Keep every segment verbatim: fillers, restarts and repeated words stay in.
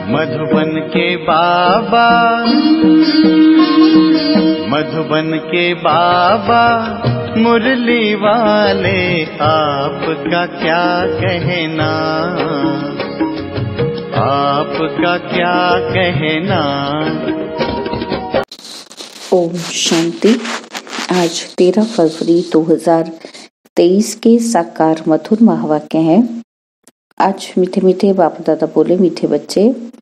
मधुबन के बाबा, मधुबन के बाबा मुरली वाले, आपका क्या कहना, आपका क्या कहना। ओम शांति। आज तेरह फरवरी दो हज़ार तेईस के साकार मधुर महावाक्य हैं। आज मीठे मीठे बाप दादा बोले, मीठे बच्चे,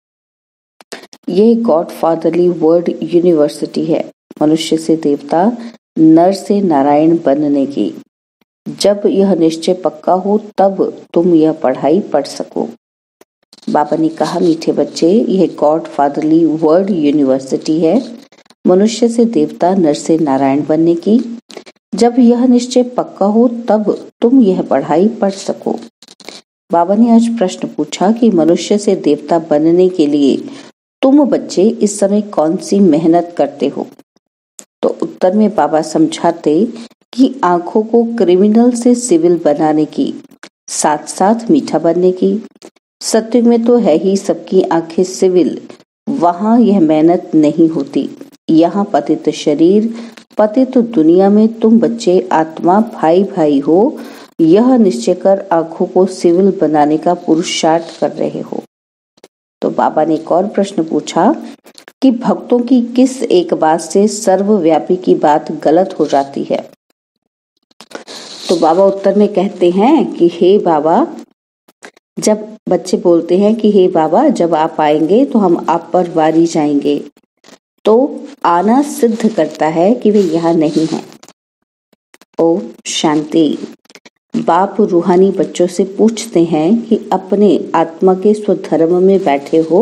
ये गॉड फादरली वर्ड यूनिवर्सिटी है, मनुष्य से देवता, नर से नारायण बनने की। जब यह निश्चय पक्का हो तब तुम यह पढ़ाई पढ़ सको। बाबा ने कहा, मीठे बच्चे, यह गॉड फादरली वर्ड यूनिवर्सिटी है, मनुष्य से देवता, नर से नारायण बनने की। जब यह निश्चय पक्का हो तब तुम यह पढ़ाई पढ़ सको। बाबा ने आज प्रश्न पूछा कि मनुष्य से देवता बनने के लिए तुम बच्चे इस समय कौन सी मेहनत करते हो। तो उत्तर में बाबा समझाते कि आंखों को क्रिमिनल से सिविल बनाने की, साथ साथ मीठा बनने की। सत्युग में तो है ही सबकी आंखें सिविल, वहां यह मेहनत नहीं होती। यहाँ पतित शरीर, पतित दुनिया में तुम बच्चे आत्मा भाई भाई हो, यह निश्चय कर आंखों को सिविल बनाने का पुरुषार्थ कर रहे हो। तो बाबा ने एक और प्रश्न पूछा कि भक्तों की किस एक बात से सर्वव्यापी की बात गलत हो जाती है। तो बाबा उत्तर में कहते हैं कि हे बाबा, जब बच्चे बोलते हैं कि हे बाबा, जब आप आएंगे तो हम आप पर वारी जाएंगे, तो आना सिद्ध करता है कि वे यहाँ नहीं हैं। ओ शांति। बाप रूहानी बच्चों से पूछते हैं कि अपने आत्मा के स्वधर्म में बैठे हो,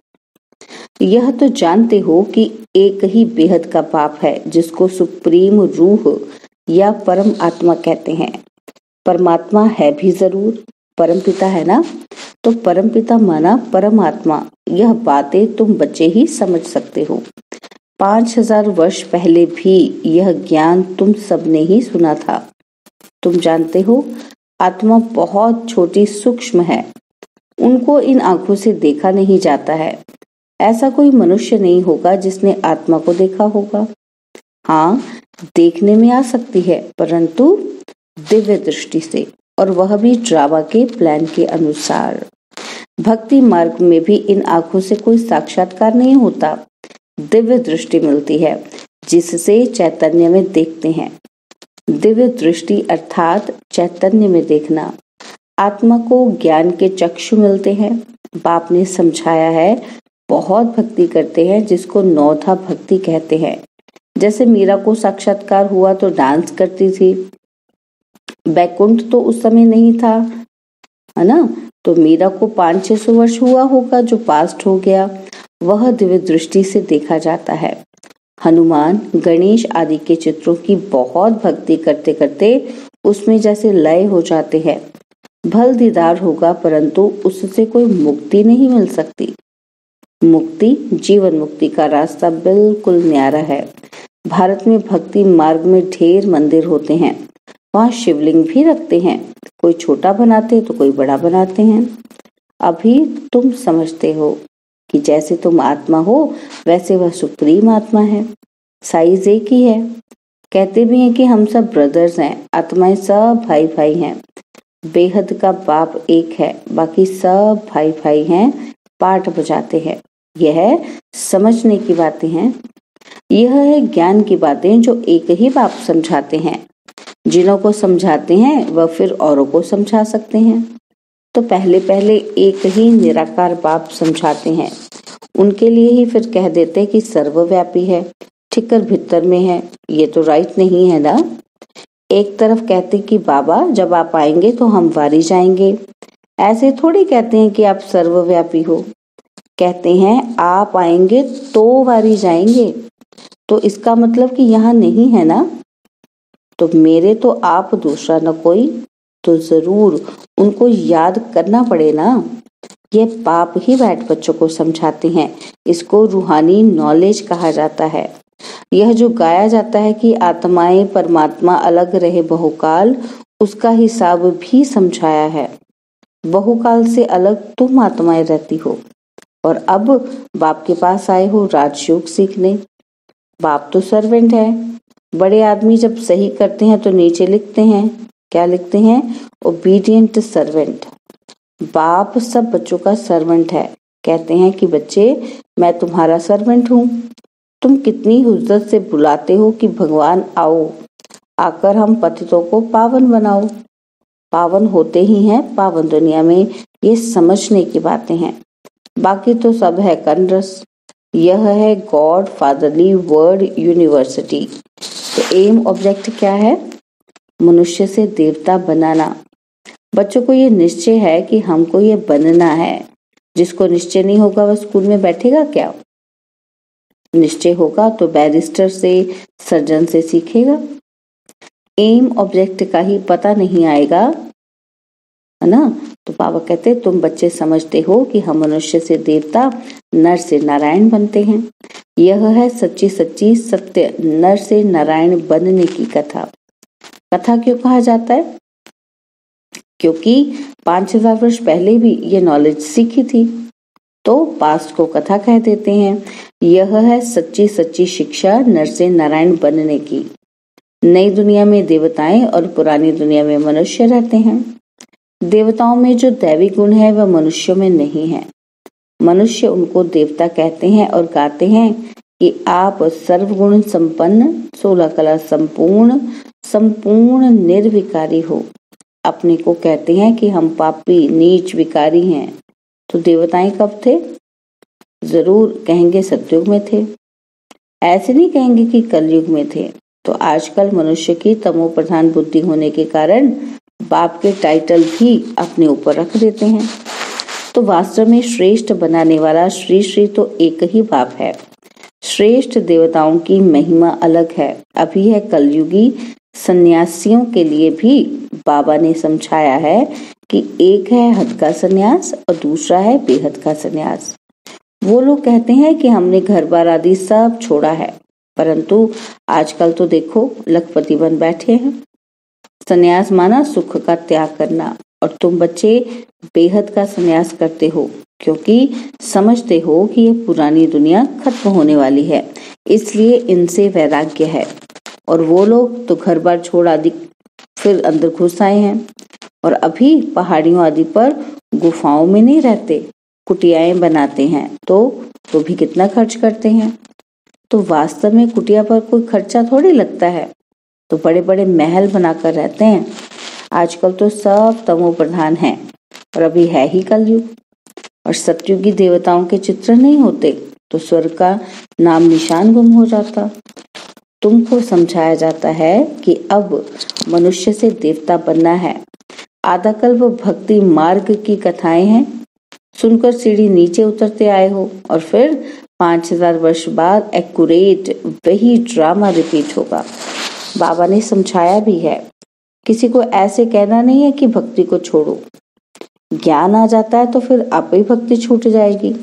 यह तो जानते हो कि एक ही बेहद का बाप है जिसको सुप्रीम रूह या परम आत्मा कहते हैं। परमात्मा है भी जरूर, परमपिता है ना, तो परमपिता माना परमात्मा। यह बातें तुम बच्चे ही समझ सकते हो। पांच हजार वर्ष पहले भी यह ज्ञान तुम सबने ही सुना था। तुम जानते हो, आत्मा बहुत छोटी सूक्ष्म है, उनको इन आंखों से देखा नहीं जाता है। ऐसा कोई मनुष्य नहीं होगा जिसने आत्मा को देखा होगा। हाँ, देखने में आ सकती है, परंतु दिव्य दृष्टि से, और वह भी ड्रामा के प्लान के अनुसार। भक्ति मार्ग में भी इन आंखों से कोई साक्षात्कार नहीं होता, दिव्य दृष्टि मिलती है जिससे चैतन्य में देखते हैं। दिव्य दृष्टि अर्थात चैतन्य में देखना। आत्मा को ज्ञान के चक्षु मिलते हैं। बाप ने समझाया है, बहुत भक्ति करते हैं जिसको नौथा भक्ति कहते हैं। जैसे मीरा को साक्षात्कार हुआ तो डांस करती थी, बैकुंठ तो उस समय नहीं था, है ना, तो मीरा को पांच छह सौ वर्ष हुआ होगा जो पास्ट हो गया, वह दिव्य दृष्टि से देखा जाता है। हनुमान, गणेश आदि के चित्रों की बहुत भक्ति करते करते उसमें जैसे लय हो जाते हैं। भल दीदार होगा, परंतु उससे कोई मुक्ति नहीं मिल सकती। मुक्ति, जीवन मुक्ति का रास्ता बिल्कुल न्यारा है। भारत में भक्ति मार्ग में ढेर मंदिर होते हैं, वहाँ शिवलिंग भी रखते हैं, कोई छोटा बनाते तो कोई बड़ा बनाते हैं। अभी तुम समझते हो कि जैसे तुम आत्मा हो वैसे वह सुप्रीम आत्मा है, साइज एक ही है। कहते भी हैं कि हम सब ब्रदर्स हैं, आत्माएं सब भाई भाई हैं। बेहद का बाप एक है, बाकी सब भाई भाई हैं, पाठ बजाते हैं। यह समझने की बातें हैं, यह है ज्ञान की बातें जो एक ही बाप समझाते हैं। जिन्हों को समझाते हैं वह फिर औरों को समझा सकते हैं। तो पहले पहले एक ही निराकार बाप समझाते हैं, उनके लिए ही फिर कह देते कि सर्वव्यापी है, ठिकर भीतर में है। ये तो राइट नहीं है ना। एक तरफ कहते कि बाबा जब आप आएंगे तो हम वारी जाएंगे, ऐसे थोड़ी कहते हैं कि आप सर्वव्यापी हो। कहते हैं आप आएंगे तो वारी जाएंगे, तो इसका मतलब कि यहाँ नहीं है ना। तो मेरे तो आप दूसरा न कोई, तो जरूर उनको याद करना पड़े ना। ये बाप ही बैठ बच्चों को समझाते हैं, इसको रूहानी नॉलेज कहा जाता है। यह जो गाया जाता है कि आत्माएं परमात्मा अलग रहे बहुकाल, उसका हिसाब भी समझाया है। बहुकाल से अलग तुम आत्माएं रहती हो। और अब बाप के पास आए हो राजयोग सीखने। बाप तो सर्वेंट है। बड़े आदमी जब सही करते हैं तो नीचे लिखते हैं, क्या लिखते हैं? Obedient servant. बाप सब बच्चों का सर्वेंट है। कहते हैं कि बच्चे मैं तुम्हारा सर्वेंट हूँ। तुम कितनी हुज्जत से बुलाते हो कि भगवान आओ, आकर हम पतितों को पावन बनाओ। पावन होते ही हैं पावन दुनिया में, ये समझने की बातें हैं। बाकी तो सब है कनरस। यह है गॉड फादरली वर्ड यूनिवर्सिटी। तो एम ऑब्जेक्ट क्या है? मनुष्य से देवता बनाना। बच्चों को ये निश्चय है कि हमको ये बनना है। जिसको निश्चय नहीं होगा वह स्कूल में बैठेगा क्या? निश्चय होगा तो बैरिस्टर से, सर्जन से सीखेगा। एम ऑब्जेक्ट का ही पता नहीं आएगा, है ना? तो बाबा कहते तुम बच्चे समझते हो कि हम मनुष्य से देवता, नर से नारायण बनते हैं। यह है सच्ची सच्ची सत्य नर से नारायण बनने की कथा। कथा क्यों कहा जाता है? क्योंकि पांच हजार वर्ष पहले भी ये नॉलेज सीखी थी, तो पास्ट को कथा कह देते हैं। यह है सच्ची सच्ची शिक्षा नर से नारायण बनने की। नई दुनिया में देवताएं और पुरानी दुनिया में मनुष्य रहते हैं। देवताओं में जो दैवी गुण है वह मनुष्यों में नहीं है। मनुष्य उनको देवता कहते हैं और गाते हैं कि आप सर्वगुण संपन्न, सोलह कला संपूर्ण, संपूर्ण निर्विकारी हो। अपने को कहते हैं कि हम पापी, नीच, विकारी हैं। तो देवताएं कब थे? जरूर कहेंगे सतयुग में थे। ऐसे नहीं कहेंगे कि कलयुग में थे। तो आजकल मनुष्य की तमो प्रधान बुद्धि होने के कारण बाप के टाइटल भी अपने ऊपर रख देते हैं। तो वास्तव में श्रेष्ठ बनाने वाला श्री श्री तो एक ही बाप है। श्रेष्ठ देवताओं की महिमा अलग है। अभी है कलयुगी सन्यासियों के लिए भी बाबा ने समझाया है कि एक है हद का सन्यास और दूसरा है बेहद का सन्यास। वो लोग कहते हैं कि हमने घर बार आदि सब छोड़ा है, परंतु आजकल तो देखो लखपति बन बैठे हैं। सन्यास माना सुख का त्याग करना, और तुम बच्चे बेहद का सन्यास करते हो क्योंकि समझते हो कि ये पुरानी दुनिया खत्म होने वाली है, इसलिए इनसे वैराग्य है। और वो लोग तो घर बार छोड़ आदि फिर अंदर घुस आए हैं और अभी पहाड़ियों आदि पर गुफाओं में नहीं रहते, कुटियाएं बनाते हैं। तो तो भी कितना खर्च करते हैं। तो वास्तव में कुटिया पर कोई खर्चा थोड़ी लगता है, तो बड़े बड़े महल बनाकर रहते हैं। आजकल तो सब तमो प्रधान है और अभी है ही कलयुग। और सतयुगी देवताओं के चित्र नहीं होते तो स्वर्ग का नाम निशान गुम हो जाता। तुमको समझाया जाता है कि अब मनुष्य से देवता बनना है। आधा कल्प भक्ति मार्ग की कथाएं हैं, सुनकर सीढ़ी नीचे उतरते आए हो और फिर पांच हजार वर्ष बाद एक्यूरेट वही ड्रामा रिपीट होगा। बाबा ने समझाया भी है, किसी को ऐसे कहना नहीं है कि भक्ति को छोड़ो। ज्ञान आ जाता है तो फिर आप ही भक्ति छूट जाएगी।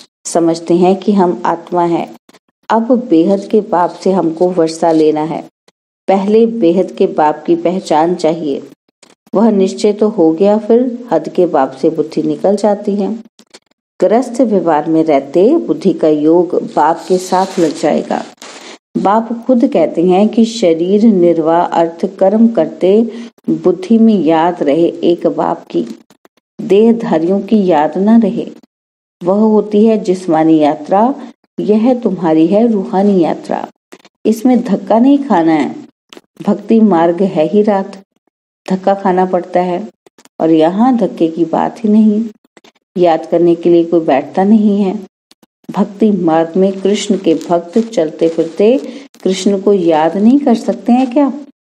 समझते हैं कि हम आत्मा है। अब बेहद के बाप से हमको वर्षा लेना है। पहले बेहद के बाप की पहचान चाहिए। वह निश्चय तो हो गया, फिर हद के बाप से बुद्धि निकल जाती है। ग्रस्त व्यवहार में रहते बुद्धि का योग बाप के साथ लग जाएगा। बाप खुद कहते हैं कि शरीर निर्वाह अर्थ कर्म करते बुद्धि में याद रहे एक बाप की, देहधारियों की याद न रहे। वह होती है जिस्मानी यात्रा, यह तुम्हारी है रूहानी यात्रा। इसमें धक्का नहीं खाना है। भक्ति मार्ग है ही रात, धक्का खाना पड़ता है और यहाँ धक्के की बात ही नहीं। याद करने के लिए कोई बैठता नहीं है। भक्ति मार्ग में कृष्ण के भक्त चलते फिरते कृष्ण को याद नहीं कर सकते हैं क्या?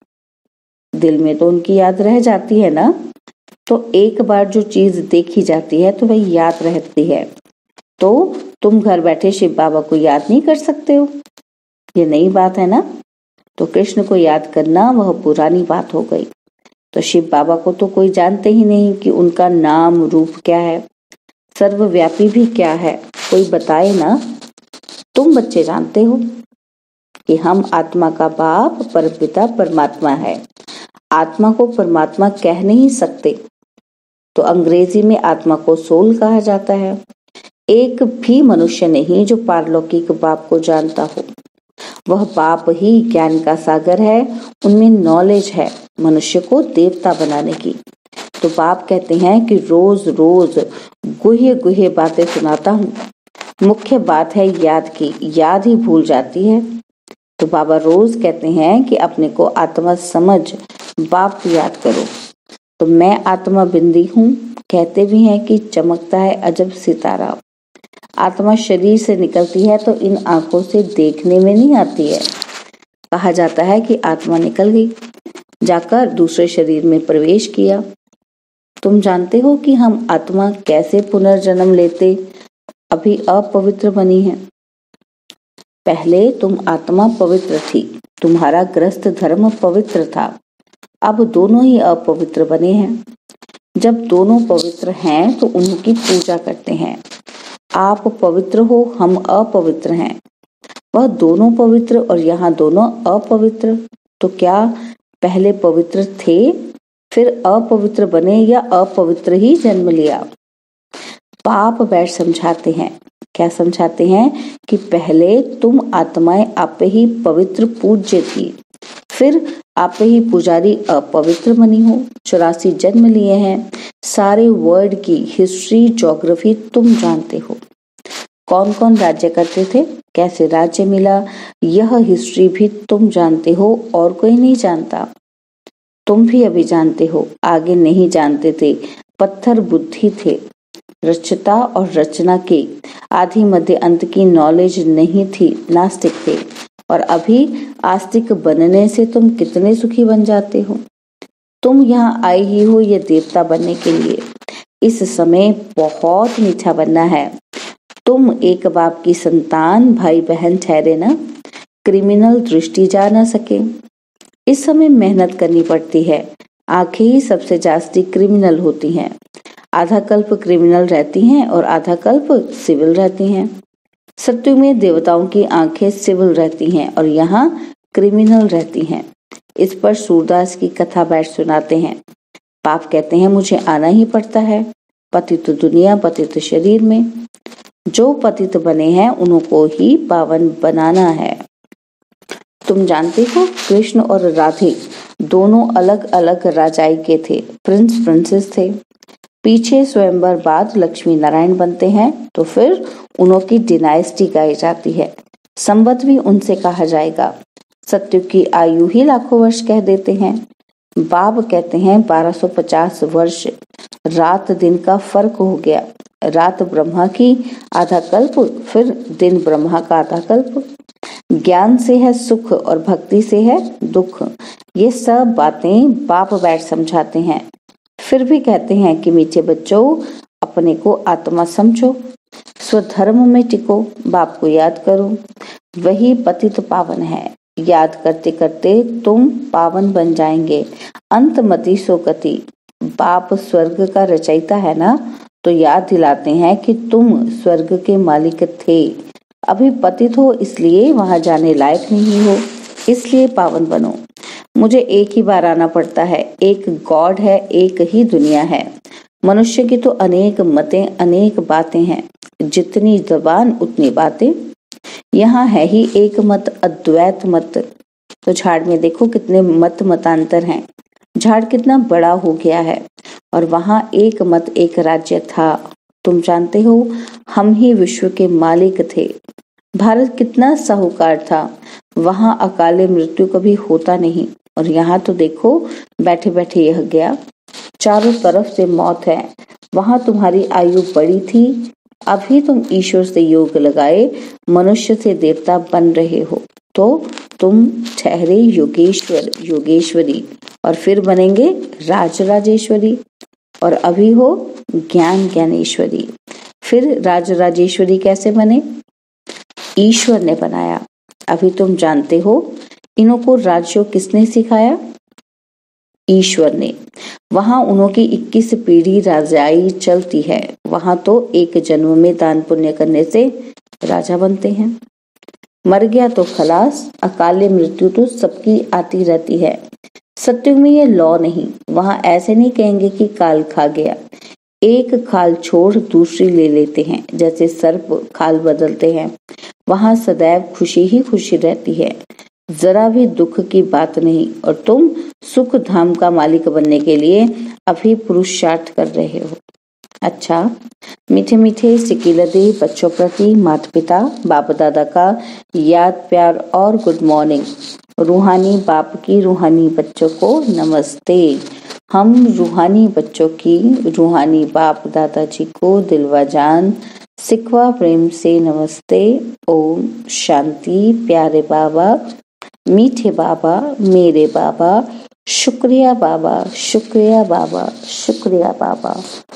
दिल में तो उनकी याद रह जाती है ना। तो एक बार जो चीज देखी जाती है तो वही याद रहती है। तो तुम घर बैठे शिव बाबा को याद नहीं कर सकते हो, ये नई बात है ना। तो कृष्ण को याद करना वह पुरानी बात हो गई। तो शिव बाबा को तो कोई जानते ही नहीं कि उनका नाम रूप क्या है, सर्वव्यापी भी क्या है, कोई बताए ना। तुम बच्चे जानते हो कि हम आत्मा का बाप परमपिता परमात्मा है। आत्मा को परमात्मा कह नहीं सकते, तो अंग्रेजी में आत्मा को सोल कहा जाता है। एक भी मनुष्य नहीं जो पारलौकिक बाप को जानता हो। वह बाप ही ज्ञान का सागर है, उनमें नॉलेज है मनुष्य को देवता बनाने की। तो बाप कहते हैं कि रोज रोज गुह्य गुह्य बातें सुनाता हूँ। मुख्य बात है याद की, याद ही भूल जाती है। तो बाबा रोज कहते हैं कि अपने को आत्मा समझ बाप को याद करो। तो मैं आत्मा बिंदी हूँ, कहते भी हैं कि चमकता है अजब सितारा। आत्मा शरीर से निकलती है तो इन आंखों से देखने में नहीं आती है। कहा जाता है कि आत्मा निकल गई, जाकर दूसरे शरीर में प्रवेश किया। तुम जानते हो कि हम आत्मा कैसे पुनर्जन्म लेते अभी अपवित्र बनी है। पहले तुम आत्मा पवित्र थी, तुम्हारा ग्रस्त धर्म पवित्र था। अब दोनों ही अपवित्र बने हैं। जब दोनों पवित्र हैं तो उनकी पूजा करते हैं। आप पवित्र हो, हम अपवित्र हैं। वह दोनों पवित्र और यहाँ दोनों अपवित्र। तो क्या पहले पवित्र थे फिर अपवित्र बने या अपवित्र ही जन्म लिया? पाप बैठ समझाते हैं। क्या समझाते हैं कि पहले तुम आत्माएं आप ही पवित्र पूज्य थी, फिर आप ही पुजारी अपवित्र बनी हो। चौरासी जन्म लिए हैं, सारे वर्ल्ड की हिस्ट्री ज्योग्राफी तुम जानते हो। कौन कौन राज्य करते थे, कैसे राज्य मिला, यह हिस्ट्री भी तुम जानते हो और कोई नहीं जानता। तुम भी अभी जानते हो, आगे नहीं जानते थे। पत्थर बुद्धि थे, रचता और रचना के आदि मध्य अंत की नॉलेज नहीं थी, नास्तिक थे। और अभी आस्तिक बनने से तुम कितने सुखी बन जाते हो। तुम यहाँ आए ही हो ये देवता बनने के लिए। इस समय बहुत मीठा बनना है। तुम एक बाप की संतान भाई बहन ठहरे ना, क्रिमिनल दृष्टि जा न सके। इस समय मेहनत करनी पड़ती है। आंखें ही सबसे जास्ती क्रिमिनल होती हैं। आधा कल्प क्रिमिनल रहती हैं और आधा कल्प सिविल रहती हैं। सत्युग में देवताओं की आंखें सिविल रहती हैं और यहाँ क्रिमिनल रहती हैं। इस पर सूरदास की कथा बैठ सुनाते हैं। बाप कहते हैं मुझे आना ही पड़ता है। पतित दुनिया पतित शरीर में जो पतित बने हैं उनको ही पावन बनाना है। तुम जानते हो कृष्ण और राधे दोनों अलग अलग राजाई के थे, प्रिंस प्रिंसेस थे। पीछे स्वयंवर बाद लक्ष्मी नारायण बनते हैं तो फिर उनकी डिनाइस्टी गाई जाती है। संबत भी उनसे कहा जाएगा। सत्युग की आयु ही लाखों वर्ष कह देते हैं। बाब कहते हैं बारह सौ पचास वर्ष रात दिन का फर्क हो गया। रात ब्रह्मा की आधा कल्प, फिर दिन ब्रह्मा का आधा कल्प। ज्ञान से है सुख और भक्ति से है दुख। ये सब बातें बाप बैठ समझाते हैं। फिर भी कहते हैं कि मीठे बच्चों अपने को आत्मा समझो, स्वधर्म में टिको, बाप को याद करो, वही पतित पावन है। याद करते करते तुम पावन बन जाएंगे। अंत मति सो गति। बाप स्वर्ग का रचयिता है ना, तो याद दिलाते हैं कि तुम स्वर्ग के मालिक थे। अभी पतित हो इसलिए वहां जाने लायक नहीं हो, इसलिए पावन बनो। मुझे एक ही बार आना पड़ता है। एक गॉड है, एक ही दुनिया है। मनुष्य की तो अनेक मतें, अनेक बातें हैं। जितनी जबान उतनी बातें। यहाँ है ही एक मत, अद्वैत मत। तो झाड़ में देखो कितने मत मतांतर हैं। झाड़ कितना बड़ा हो गया है और वहां एक मत एक राज्य था। तुम जानते हो हम ही विश्व के मालिक थे। भारत कितना साहूकार था। वहां अकाले मृत्यु कभी होता नहीं और यहाँ तो देखो बैठे बैठे यह गया। चारों तरफ से मौत है। वहां तुम्हारी आयु बड़ी थी, अभी तुम ईश्वर से योग लगाए मनुष्य से देवता बन रहे हो। तो तुम ठहरे योगेश्वर योगेश्वरी और फिर बनेंगे राज राजेश्वरी। और अभी हो ज्ञान ज्ञानेश्वरी। फिर राज राजेश्वरी कैसे बने? ईश्वर ने बनाया। अभी तुम जानते हो इन्हों को राजयोग किसने सिखाया? ईश्वर ने। वहां उन्हों की इक्कीस पीढ़ी राजाई चलती है। वहां तो एक जन्म में दान पुण्य करने से राजा बनते हैं। मर गया तो खलास। अकाले मृत्यु तो सबकी आती रहती है। सत्युग में ये लॉ नहीं। वहां ऐसे नहीं कहेंगे कि काल खा गया। एक खाल छोड़ दूसरी ले लेते हैं, जैसे सर्प खाल बदलते हैं, वहाँ सदैव खुशी ही खुशी रहती है, जरा भी दुख की बात नहीं। और तुम सुख धाम का मालिक बनने के लिए अभी पुरुषार्थ कर रहे हो। अच्छा, मीठे मीठे सिकिलदे बच्चों प्रति माता पिता बाप दादा का याद प्यार और गुड मॉर्निंग। रूहानी बाप की रूहानी बच्चों को नमस्ते। हम रूहानी बच्चों की रूहानी बाप दादाजी को दिलवा जान सिकवा प्रेम से नमस्ते। ओम शांति। प्यारे बाबा, मीठे बाबा, मेरे बाबा, शुक्रिया बाबा, शुक्रिया बाबा, शुक्रिया बाबा।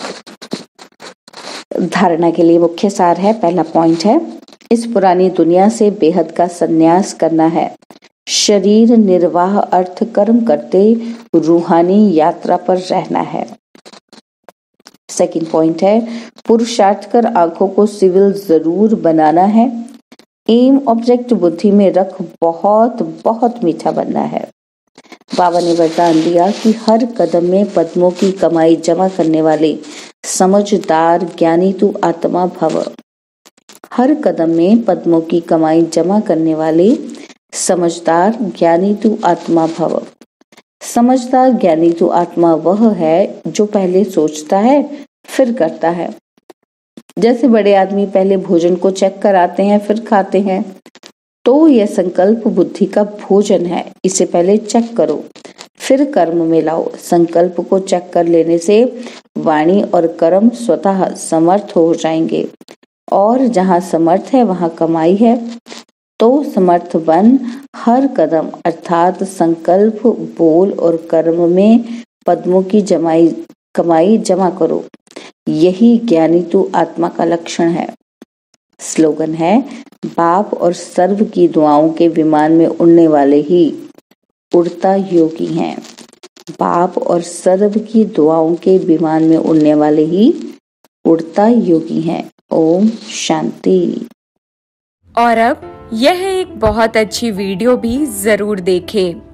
धारणा के लिए मुख्य सार है। पहला पॉइंट है, इस पुरानी दुनिया से बेहद का संन्यास करना है। शरीर निर्वाह अर्थ कर्म करते रूहानी यात्रा पर रहना है। सेकंड पॉइंट है, पुरुषार्थ कर आंखों को सिविल जरूर बनाना है। एम ऑब्जेक्ट बुद्धि में रख बहुत बहुत मीठा बनना है। बाबा ने वरदान दिया कि हर कदम में पद्मों की कमाई जमा करने वाले समझदार ज्ञानी तू आत्मा भव। हर कदम में पद्मों की कमाई जमा करने वाले समझदार ज्ञानी तू आत्मा भव। समझदार ज्ञानी तू आत्मा वह है जो पहले सोचता है फिर करता है। जैसे बड़े आदमी पहले भोजन को चेक कराते हैं फिर खाते हैं, तो यह संकल्प बुद्धि का भोजन है। इसे पहले चेक करो फिर कर्म में लाओ। संकल्प को चेक कर लेने से वाणी और कर्म स्वतः समर्थ हो जाएंगे, और जहाँ समर्थ है वहाँ कमाई है। तो समर्थ बन हर कदम अर्थात संकल्प, बोल और कर्म में पद्मों की जमाई कमाई जमा करो। यही ज्ञानी तू आत्मा का लक्षण है। स्लोगन है, बाप और सर्व की दुआओं के विमान में उड़ने वाले ही उड़ता योगी हैं। बाप और सर्व की दुआओं के विमान में उड़ने वाले ही उड़ता योगी हैं। ओम शांति। और अब यह एक बहुत अच्छी वीडियो भी जरूर देखें।